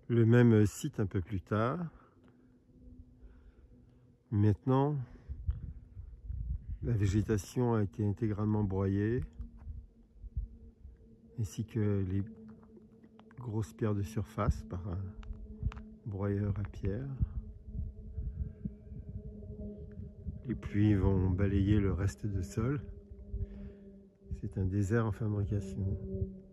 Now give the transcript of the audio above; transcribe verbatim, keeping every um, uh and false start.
Le même site un peu plus tard. Maintenant, la végétation a été intégralement broyée, ainsi que les grosses pierres de surface par un broyeur à pierre. Les pluies vont balayer le reste du sol. C'est un désert en fabrication.